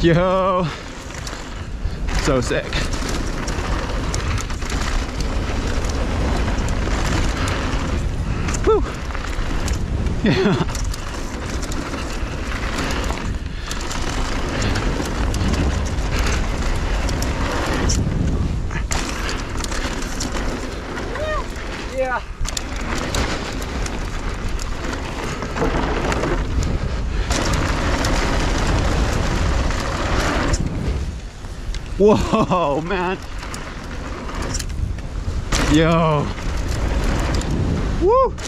Yo, so sick. Woo. Yeah. Yeah. Whoa, man. Yo. Woo.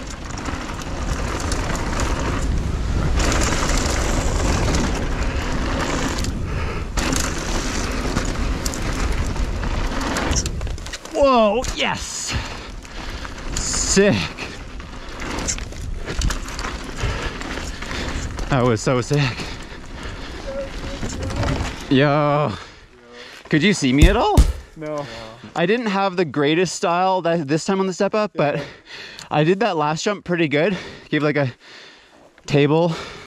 Whoa, yes. Sick. That was so sick. Yo. Could you see me at all? No. I didn't have the greatest style this time on the step up, but I did that last jump pretty good. Gave like a table